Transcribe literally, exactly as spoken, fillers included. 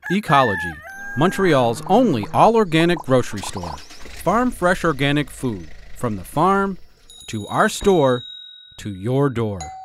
Ecollogey, Montreal's only all-organic grocery store. Farm fresh organic food, from the farm to our store to your door.